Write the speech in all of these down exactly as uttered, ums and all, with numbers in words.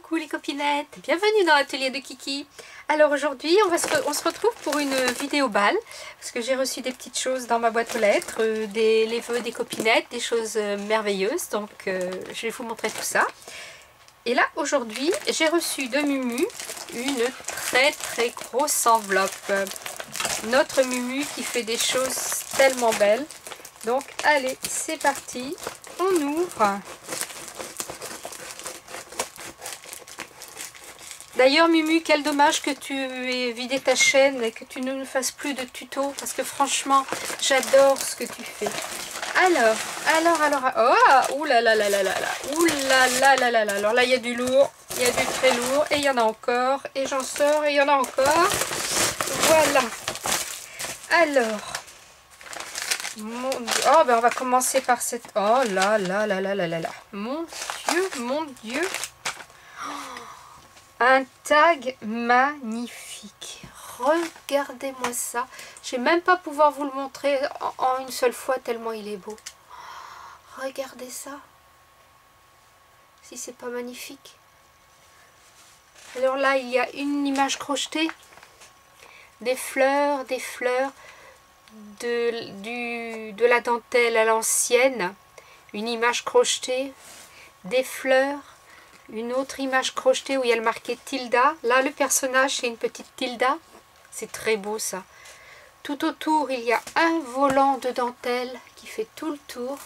Coucou les copinettes, bienvenue dans l'atelier de Kiki. Alors aujourd'hui on, va se on se retrouve pour une vidéo balle parce que j'ai reçu des petites choses dans ma boîte aux lettres, euh, des, les vœux des copinettes, des choses euh, merveilleuses, donc euh, je vais vous montrer tout ça. Et là aujourd'hui j'ai reçu de Mumu une très très grosse enveloppe. Notre Mumu qui fait des choses tellement belles. Donc allez, c'est parti, on ouvre. D'ailleurs Mumu, quel dommage que tu aies vidé ta chaîne et que tu ne fasses plus de tutos parce que franchement j'adore ce que tu fais. Alors, alors, alors, oh, ouh là là là là là là, ouh là là là là là. Alors là il y a du lourd, il y a du très lourd et il y en a encore et j'en sors et il y en a encore. Voilà. Alors, mon Dieu. Oh ben on va commencer par cette. Oh là là là là là là là. Mon Dieu, mon Dieu. Un tag magnifique. Regardez-moi ça. Je vais même pas pouvoir vous le montrer en, en une seule fois tellement il est beau. Regardez ça. Si c'est pas magnifique. Alors là, il y a une image crochetée. Des fleurs, des fleurs. De, du, de la dentelle à l'ancienne. Une image crochetée. Des fleurs. Une autre image crochetée où il y a le marqué Tilda. Là, le personnage, c'est une petite Tilda. C'est très beau, ça. Tout autour, il y a un volant de dentelle qui fait tout le tour.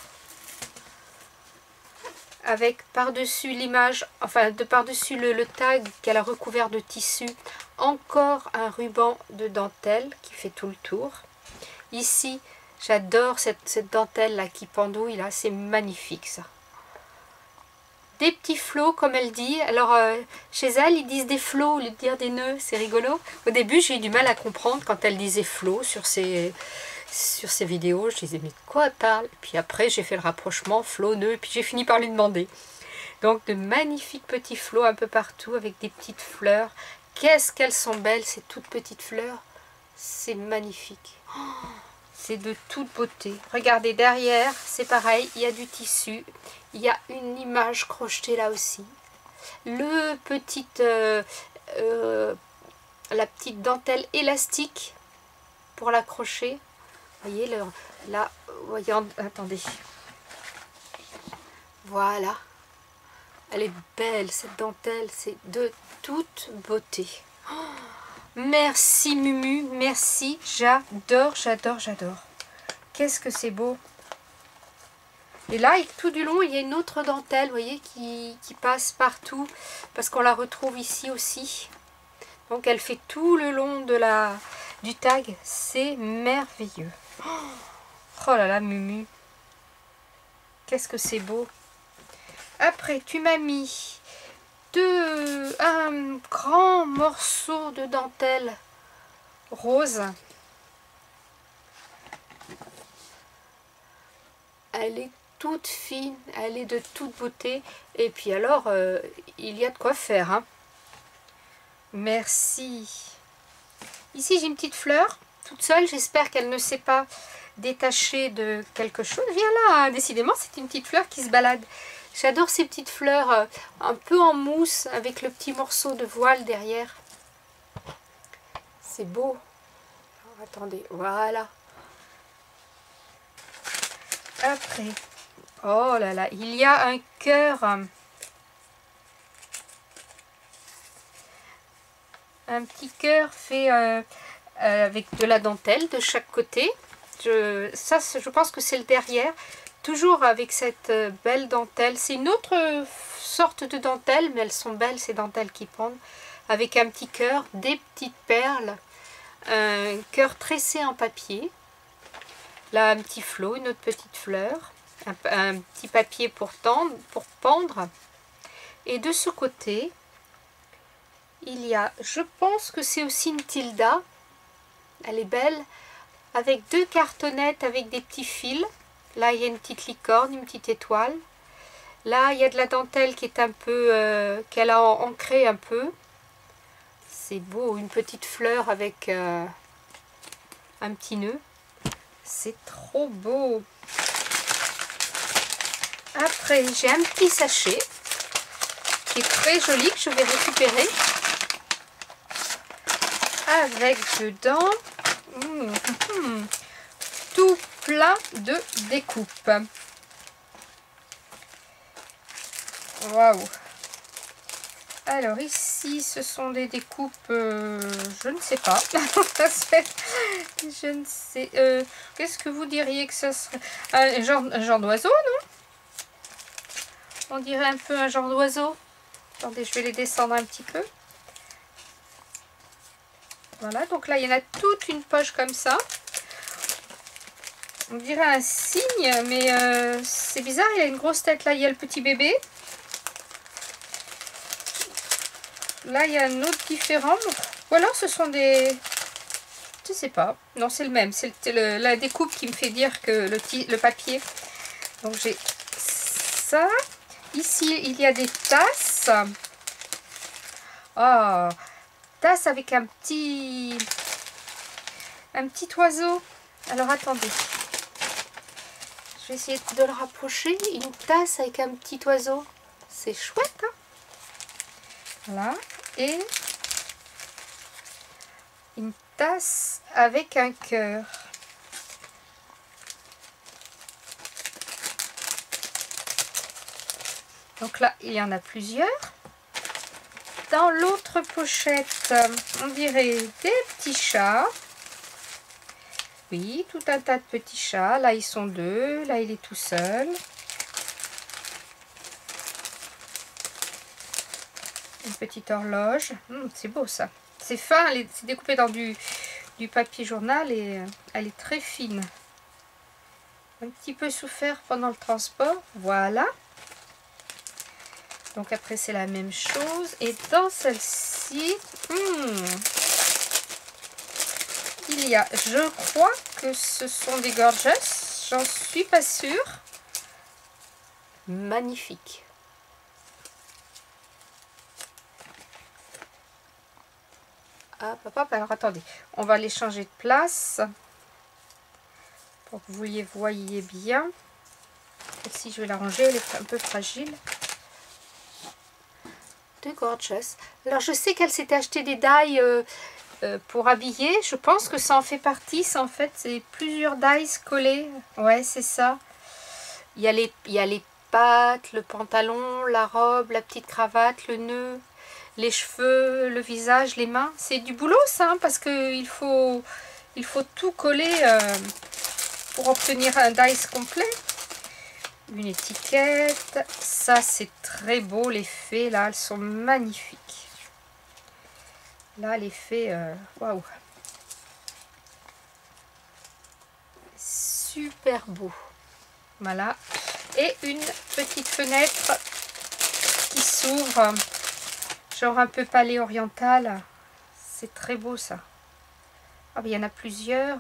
Avec par-dessus l'image, enfin, de par-dessus le, le tag qu'elle a recouvert de tissu, encore un ruban de dentelle qui fait tout le tour. Ici, j'adore cette, cette dentelle-là qui pendouille, là. C'est magnifique, ça. Des petits flots comme elle dit. Alors euh, chez elle ils disent des flots au lieu de dire des nœuds, c'est rigolo. Au début j'ai eu du mal à comprendre quand elle disait flots sur ses, sur ses vidéos. Je disais mais de quoi elle parle? Puis après j'ai fait le rapprochement flots, nœuds, puis j'ai fini par lui demander. Donc de magnifiques petits flots un peu partout avec des petites fleurs. Qu'est-ce qu'elles sont belles ces toutes petites fleurs. C'est magnifique. Oh, c'est de toute beauté. Regardez derrière, c'est pareil, il y a du tissu. Il y a une image crochetée là aussi. Le petit, euh, euh, la petite dentelle élastique pour l'accrocher. Vous voyez, le, là, voyez, attendez. Voilà. Elle est belle, cette dentelle. C'est de toute beauté. Oh, merci Mumu, merci. J'adore, j'adore, j'adore. Qu'est-ce que c'est beau. Et là, tout du long, il y a une autre dentelle, vous voyez, qui, qui passe partout, parce qu'on la retrouve ici aussi. Donc, elle fait tout le long de la, du tag. C'est merveilleux. Oh là là, Mumu. Qu'est-ce que c'est beau. Après, tu m'as mis deux, un grand morceau de dentelle rose. Elle est toute fine, elle est de toute beauté. Et puis alors, euh, il y a de quoi faire. Hein. Merci. Ici, j'ai une petite fleur, toute seule. J'espère qu'elle ne s'est pas détachée de quelque chose. Viens là, hein. Décidément, c'est une petite fleur qui se balade. J'adore ces petites fleurs euh, un peu en mousse, avec le petit morceau de voile derrière. C'est beau. Alors, attendez, voilà. Après... Oh là là, il y a un cœur, un petit cœur fait euh, euh, avec de la dentelle de chaque côté. Je, ça, je pense que c'est le derrière, toujours avec cette euh, belle dentelle. C'est une autre sorte de dentelle, mais elles sont belles ces dentelles qui pendent. Avec un petit cœur, des petites perles, un cœur tressé en papier. Là, un petit flot, une autre petite fleur. Un, un petit papier pour tendre, pour pendre. Et de ce côté, il y a, je pense que c'est aussi une Tilda. Elle est belle. Avec deux cartonnettes avec des petits fils. Là, il y a une petite licorne, une petite étoile. Là, il y a de la dentelle qui est un peu, euh, qu'elle a ancrée un peu. C'est beau, une petite fleur avec euh, un petit nœud. C'est trop beau. Après, j'ai un petit sachet qui est très joli, que je vais récupérer. Avec dedans mmh, mmh, tout plein de découpes. Waouh! Alors ici, ce sont des découpes, euh, je ne sais pas. Je ne sais. Euh, Qu'est-ce que vous diriez que ce serait? Un genre, un genre d'oiseau, non? On dirait un peu un genre d'oiseau. Attendez, je vais les descendre un petit peu. Voilà, donc là, il y en a toute une poche comme ça. On dirait un cygne, mais euh, c'est bizarre, il a une grosse tête. Là, il y a le petit bébé. Là, il y a un autre différent. Ou alors, ce sont des... Je sais pas. Non, c'est le même. C'est la découpe qui me fait dire que le, le papier. Donc, j'ai ça. Ici, il y a des tasses. Oh, tasse avec un petit... Un petit oiseau. Alors, attendez. Je vais essayer de le rapprocher. Une tasse avec un petit oiseau. C'est chouette, hein? Voilà. Et une tasse avec un cœur. Donc là, il y en a plusieurs. Dans l'autre pochette, on dirait des petits chats. Oui, tout un tas de petits chats. Là, ils sont deux. Là, il est tout seul. Une petite horloge. Hum, c'est beau ça. C'est fin, c'est découpé dans du, du papier journal et euh, elle est très fine. Un petit peu souffert pendant le transport. Voilà. Donc après c'est la même chose. Et dans celle-ci, hmm, il y a, je crois que ce sont des gorgeous. J'en suis pas sûre. Magnifique. Ah, papa, alors attendez, on va les changer de place pour que vous les voyez bien. Ici, je vais la ranger, elle est un peu fragile. De gorgeous. Alors, je sais qu'elle s'était acheté des dies euh, euh, pour habiller. Je pense que ça en fait partie. Ça, en fait, c'est plusieurs dies collés. Ouais, c'est ça. Il y a les, il y a les pattes, le pantalon, la robe, la petite cravate, le nœud, les cheveux, le visage, les mains. C'est du boulot ça, hein, parce qu'il faut, il faut tout coller euh, pour obtenir un dice complet. Une étiquette. Ça, c'est très beau. Les fées, là, elles sont magnifiques. Là, les fées, waouh. Wow. Super beau. Voilà. Et une petite fenêtre qui s'ouvre. Genre un peu palais oriental. C'est très beau ça. Ah, il y en a plusieurs.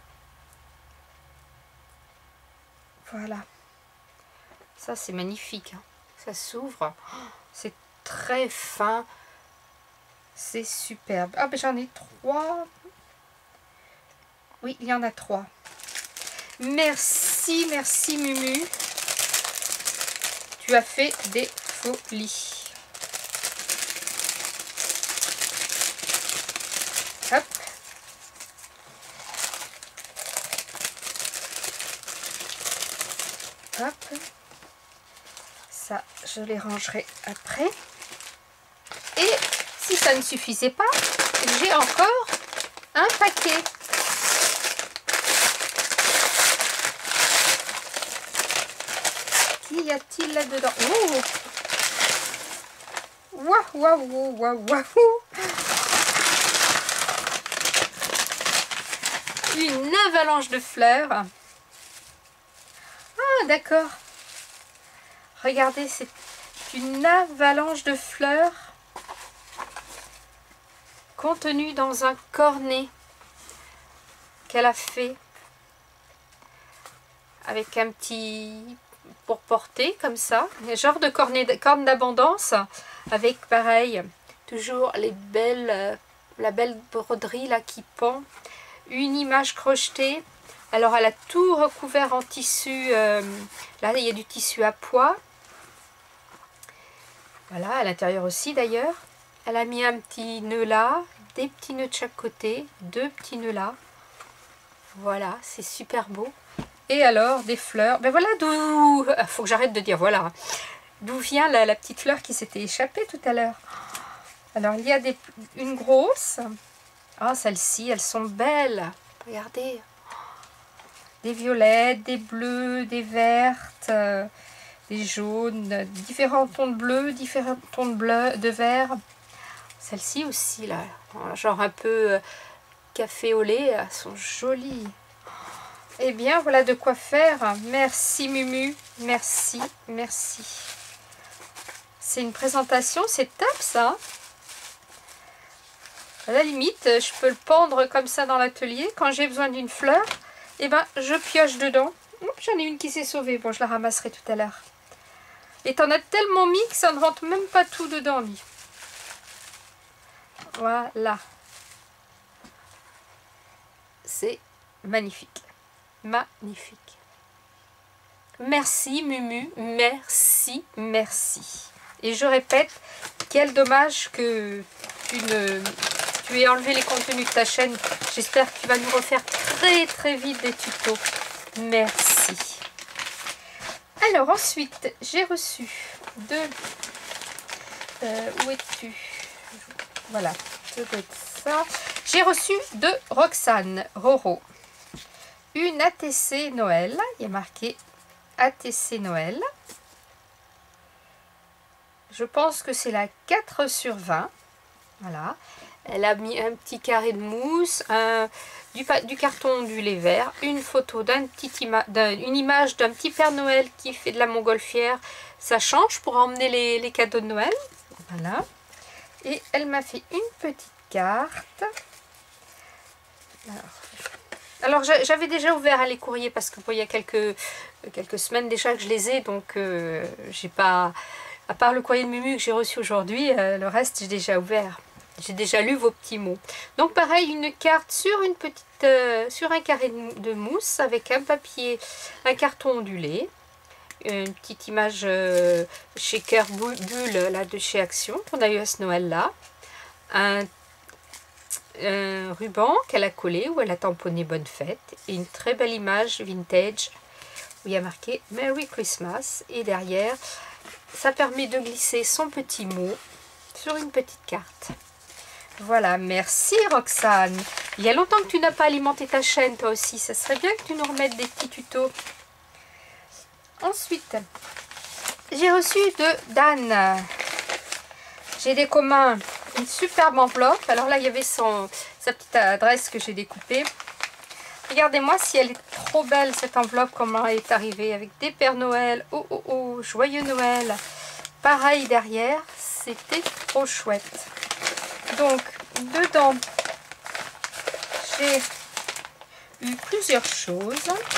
Voilà. Ça c'est magnifique. Ça s'ouvre. C'est très fin. C'est superbe. Ah ben j'en ai trois. Oui, il y en a trois. Merci, merci Mumu. Tu as fait des folies. Hop. Hop. Ça, je les rangerai après. Et si ça ne suffisait pas, j'ai encore un paquet. Qu'y a-t-il là-dedans? Oh! Waouh, waouh, waouh, waouh! Une avalanche de fleurs. Ah, d'accord. Regardez, c'est une avalanche de fleurs contenue dans un cornet qu'elle a fait avec un petit pour porter comme ça, un genre de cornet de corne d'abondance avec pareil toujours les belles la belle broderie là qui pend, une image crochetée. Alors elle a tout recouvert en tissu, euh, là il y a du tissu à pois. Voilà, à l'intérieur aussi d'ailleurs. Elle a mis un petit nœud là, des petits nœuds de chaque côté, deux petits nœuds là. Voilà, c'est super beau. Et alors, des fleurs. Ben voilà d'où... Faut que j'arrête de dire voilà. D'où vient la, la petite fleur qui s'était échappée tout à l'heure. Alors, il y a des, une grosse. Ah, celles-ci, elles sont belles. Regardez. Des violettes, des bleues, des vertes, euh, des jaunes, différents tons de bleu, différents tons de bleu, de vert. Celles-ci aussi, là, genre un peu euh, café au lait, elles sont jolies. Eh bien, voilà de quoi faire. Merci Mumu, merci, merci. C'est une présentation, c'est top ça. À la limite, je peux le pendre comme ça dans l'atelier. Quand j'ai besoin d'une fleur, eh ben, je pioche dedans. J'en ai une qui s'est sauvée. Bon, je la ramasserai tout à l'heure. Et t'en as tellement mis que ça ne rentre même pas tout dedans, lui. Voilà. C'est magnifique. Magnifique. Merci Mumu. Merci, merci. Et je répète, quel dommage que tu ne... Tu aies enlevé les contenus de ta chaîne. J'espère que tu vas nous refaire très très vite des tutos. Merci. Alors ensuite, j'ai reçu de... Euh, où es-tu? Voilà, ça doit être ça. J'ai reçu de Roxane Roro une A T C Noël. Il y a marqué A T C Noël. Je pense que c'est la quatre sur vingt. Voilà. Elle a mis un petit carré de mousse, un, du, du carton ondulé vert, une photo d'un petit ima, d'un, une image d'un petit Père Noël qui fait de la montgolfière. Ça change pour emmener les, les cadeaux de Noël. Voilà. Et elle m'a fait une petite carte. Alors, alors j'avais déjà ouvert les courriers parce que bon, il y a quelques, quelques semaines déjà que je les ai. Donc, euh, j'ai pas... À part le courrier de Mumu que j'ai reçu aujourd'hui, euh, le reste j'ai déjà ouvert. J'ai déjà lu vos petits mots. Donc pareil, une carte sur une petite, euh, sur un carré de mousse avec un papier, un carton ondulé, une petite image euh, shaker bulle là de chez Action qu'on a eu à ce Noël là, un, un ruban qu'elle a collé où elle a tamponné bonne fête et une très belle image vintage où il y a marqué Merry Christmas et derrière ça permet de glisser son petit mot sur une petite carte. Voilà, merci Roxane. Il y a longtemps que tu n'as pas alimenté ta chaîne, toi aussi. Ça serait bien que tu nous remettes des petits tutos. Ensuite, j'ai reçu de Dan. J'ai des communs une superbe enveloppe. Alors là, il y avait son, sa petite adresse que j'ai découpée. Regardez-moi si elle est trop belle, cette enveloppe, comment elle est arrivée. Avec des Pères Noël. Oh, oh, oh, joyeux Noël. Pareil derrière, c'était trop chouette. Donc, dedans, j'ai eu plusieurs choses.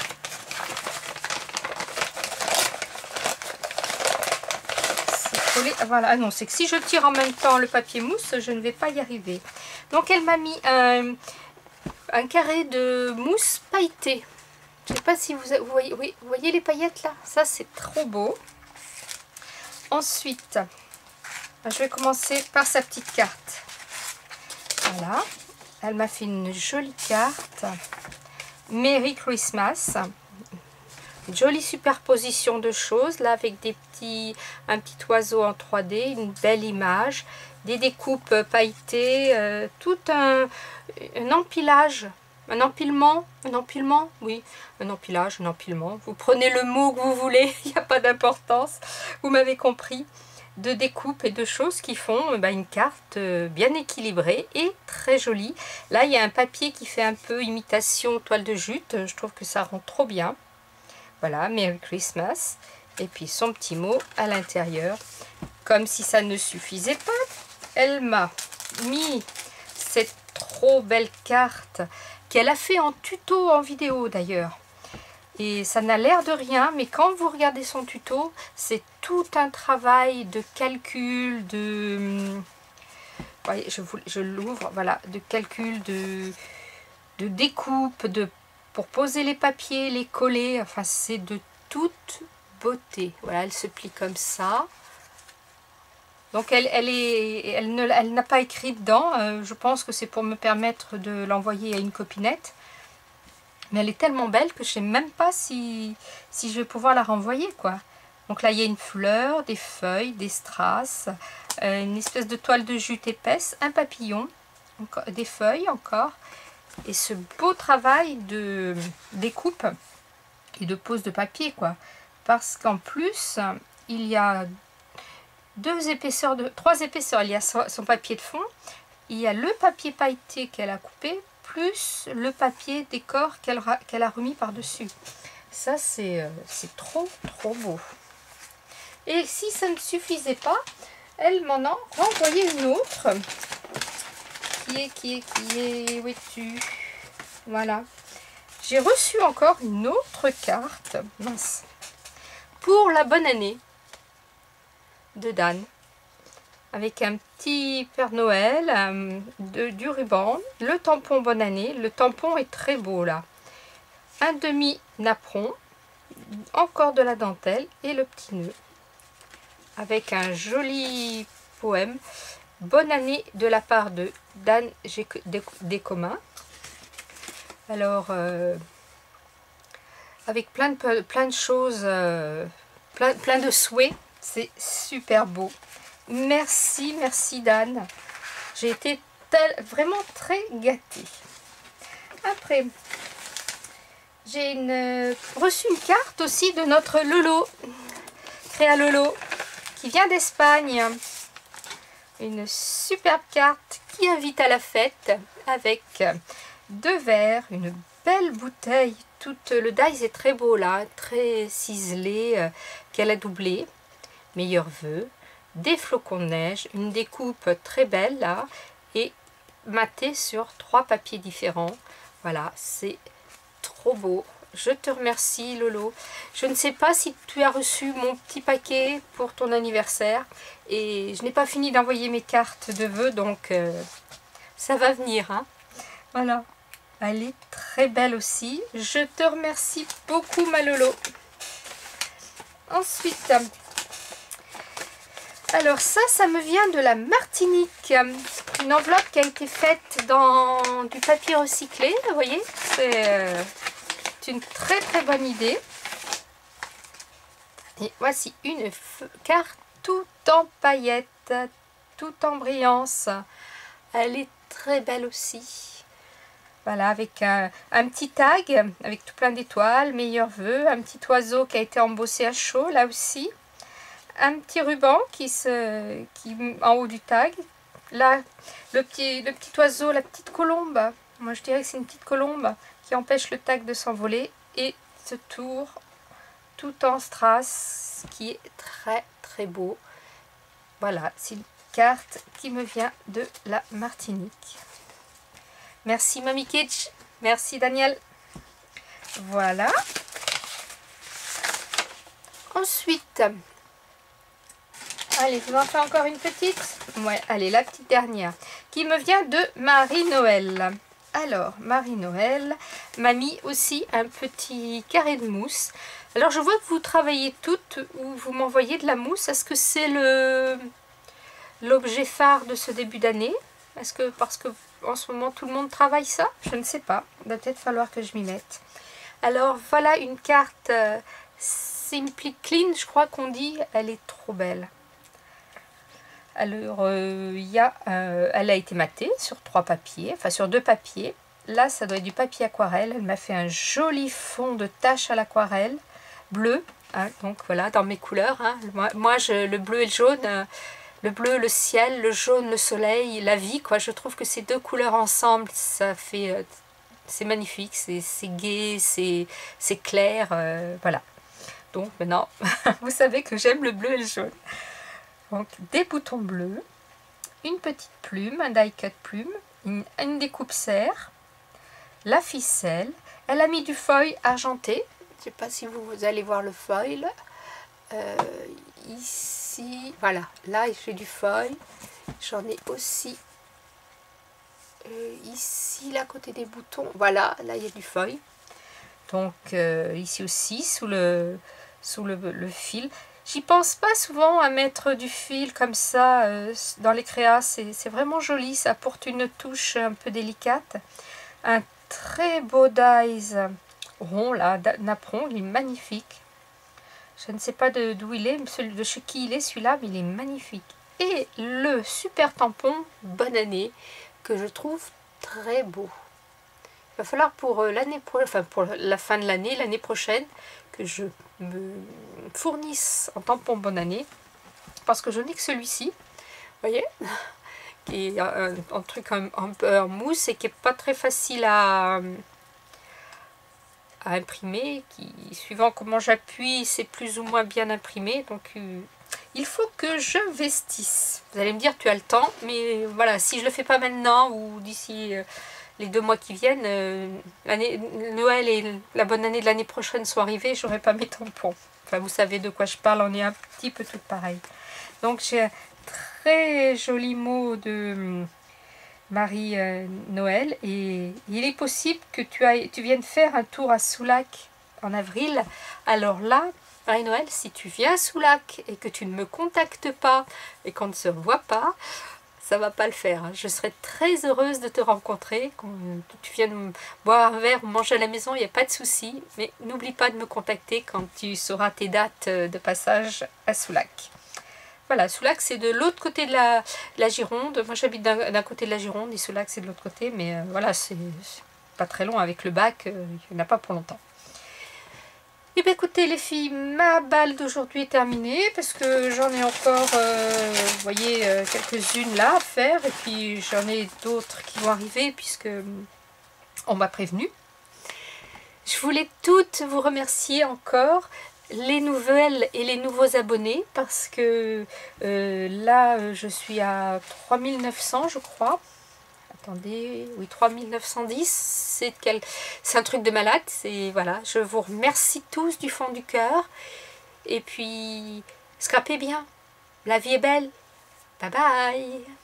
C'est collé. Voilà, ah non, c'est que si je tire en même temps le papier mousse, je ne vais pas y arriver. Donc, elle m'a mis un, un carré de mousse pailletée. Je ne sais pas si vous, vous voyez, oui, vous voyez les paillettes là? Ça, c'est trop beau. Ensuite, je vais commencer par sa petite carte. Voilà, elle m'a fait une jolie carte. Merry Christmas. Une jolie superposition de choses, là avec des petits, un petit oiseau en trois D, une belle image, des découpes pailletées, euh, tout un, un empilage, un empilement, un empilement, oui, un empilage, un empilement. Vous prenez le mot que vous voulez, il n'y a pas d'importance, vous m'avez compris. De découpes et de choses qui font bah, une carte bien équilibrée et très jolie. Là, il y a un papier qui fait un peu imitation toile de jute. Je trouve que ça rend trop bien. Voilà, Merry Christmas. Et puis son petit mot à l'intérieur. Comme si ça ne suffisait pas, elle m'a mis cette trop belle carte qu'elle a fait en tuto en vidéo d'ailleurs. Et ça n'a l'air de rien, mais quand vous regardez son tuto, c'est tout un travail de calcul, de... Voyez, je, je l'ouvre, voilà, de calcul, de, de découpe, de, pour poser les papiers, les coller. Enfin, c'est de toute beauté. Voilà, elle se plie comme ça. Donc elle, elle, est, elle ne, elle n'a pas écrit dedans. Euh, je pense que c'est pour me permettre de l'envoyer à une copinette. Mais elle est tellement belle que je ne sais même pas si, si je vais pouvoir la renvoyer, quoi. Donc là, il y a une fleur, des feuilles, des strass, euh, une espèce de toile de jute épaisse, un papillon, encore, des feuilles encore. Et ce beau travail de découpe et de pose de papier, quoi. Parce qu'en plus, il y a deux épaisseurs, de trois épaisseurs. Il y a son papier de fond, il y a le papier pailleté qu'elle a coupé, plus le papier décor qu'elle qu'elle a remis par-dessus. Ça, c'est euh, c'est trop, trop beau. Et si ça ne suffisait pas, elle m'en a renvoyé une autre. Qui est, qui est, qui est, où es-tu? Voilà. J'ai reçu encore une autre carte. Mince. Pour la bonne année de Dan. Avec un petit Père Noël, euh, de, du ruban, le tampon bonne année. Le tampon est très beau là. Un demi napperon, encore de la dentelle et le petit nœud. Avec un joli poème. Bonne année de la part de Dan Descomins. Alors, euh, avec plein de, plein de choses, euh, plein, plein de souhaits. C'est super beau. Merci, merci Dan. J'ai été tel, vraiment très gâtée. Après, j'ai une, reçu une carte aussi de notre Lolo, Créa Lolo, qui vient d'Espagne. Une superbe carte qui invite à la fête avec deux verres, une belle bouteille. Tout le dice est très beau là, très ciselé, euh, qu'elle a doublé. Meilleurs vœux, des flocons de neige, une découpe très belle là, et maté sur trois papiers différents. Voilà, c'est trop beau. Je te remercie Lolo. Je ne sais pas si tu as reçu mon petit paquet pour ton anniversaire. Et je n'ai pas fini d'envoyer mes cartes de vœux, donc euh, ça va venir. Hein. Voilà. Elle est très belle aussi. Je te remercie beaucoup ma Lolo. Ensuite, alors ça, ça me vient de la Martinique. Une enveloppe qui a été faite dans du papier recyclé. Vous voyez, c'est... Euh, une très très bonne idée. Et voici une carte tout en paillettes, tout en brillance. Elle est très belle aussi. Voilà, avec un, un petit tag, avec tout plein d'étoiles, meilleurs vœux, un petit oiseau qui a été embossé à chaud, là aussi. Un petit ruban qui se, qui en haut du tag. Là, le petit, le petit oiseau, la petite colombe. Moi, je dirais que c'est une petite colombe qui empêche le tag de s'envoler, et ce tour tout en strass qui est très très beau. Voilà, c'est une carte qui me vient de la Martinique. Merci Mamie Kitsch, merci Daniel. Voilà. Ensuite, allez, je vous en fais encore une petite. Ouais, allez, la petite dernière qui me vient de Marie-Noël. Alors, Marie-Noël m'a mis aussi un petit carré de mousse. Alors, je vois que vous travaillez toutes ou vous m'envoyez de la mousse. Est-ce que c'est le l'objet phare de ce début d'année? Est-ce que, parce que en ce moment, tout le monde travaille ça? Je ne sais pas. Il va peut-être falloir que je m'y mette. Alors, voilà une carte euh, Simply Clean, je crois qu'on dit. Elle est trop belle. Alors, euh, y a, euh, elle a été matée sur trois papiers, enfin sur deux papiers. Là, ça doit être du papier aquarelle. Elle m'a fait un joli fond de taches à l'aquarelle, bleu. Hein, donc voilà, dans mes couleurs. Hein. Moi, moi je, le bleu et le jaune, euh, le bleu, le ciel, le jaune, le soleil, la vie. Quoi. Je trouve que ces deux couleurs ensemble, ça fait, euh, c'est magnifique, c'est gai, c'est clair. Euh, voilà. Donc maintenant, vous savez que j'aime le bleu et le jaune. Donc, des boutons bleus, une petite plume, un die cut plume, une, une découpe serre, la ficelle. Elle a mis du foil argenté. Je ne sais pas si vous, vous allez voir le foil. Euh, ici, voilà, là j'ai du foil. J'en ai aussi euh, ici, là, à côté des boutons. Voilà, là il y a du foil. Donc, euh, ici aussi, sous le, sous le, le fil. J'y pense pas souvent à mettre du fil comme ça euh, dans les créas, c'est vraiment joli, ça apporte une touche un peu délicate. Un très beau dies rond là, napperon, il est magnifique. Je ne sais pas d'où il est, de chez qui il est celui-là, mais il est magnifique. Et le super tampon Bonne Année, que je trouve très beau. Il va falloir pour l'année prochaine, enfin pour la fin de l'année, l'année prochaine, que je me fournisse en tampon Bonne Année, parce que je n'ai que celui-ci, vous voyez, qui est un, un truc un, un peu en mousse et qui n'est pas très facile à, à imprimer, qui, suivant comment j'appuie, c'est plus ou moins bien imprimé, donc euh, il faut que je vestisse. Vous allez me dire, tu as le temps, mais voilà, si je le fais pas maintenant ou d'ici euh, les deux mois qui viennent, euh, Noël et la bonne année de l'année prochaine sont arrivés, j'aurai pas mes tampons. Enfin, vous savez de quoi je parle, on est un petit peu toutes pareilles. Donc, j'ai un très joli mot de Marie euh, Noël, et il est possible que tu, ailles, tu viennes faire un tour à Soulac en avril. Alors là, Marie Noël, si tu viens à Soulac et que tu ne me contactes pas et qu'on ne se revoit pas, ça va pas le faire. Je serais très heureuse de te rencontrer, que tu viennes boire un verre ou manger à la maison, il n'y a pas de souci. Mais n'oublie pas de me contacter quand tu sauras tes dates de passage à Soulac. Voilà, Soulac c'est de l'autre côté de la, la Gironde. Moi j'habite d'un côté de la Gironde et Soulac c'est de l'autre côté. Mais euh, voilà, c'est pas très long avec le bac, euh, il n'y en a pas pour longtemps. Et bien écoutez les filles, ma balle d'aujourd'hui est terminée parce que j'en ai encore, euh, vous voyez, euh, quelques-unes là à faire. Et puis j'en ai d'autres qui vont arriver puisque on m'a prévenu. Je voulais toutes vous remercier encore, les nouvelles et les nouveaux abonnés, parce que euh, là je suis à trois mille neuf cents je crois. Attendez, oui, trois mille neuf cent dix, c'est quel... un truc de malade. C'est voilà, je vous remercie tous du fond du cœur. Et puis, scrapez bien. La vie est belle. Bye bye.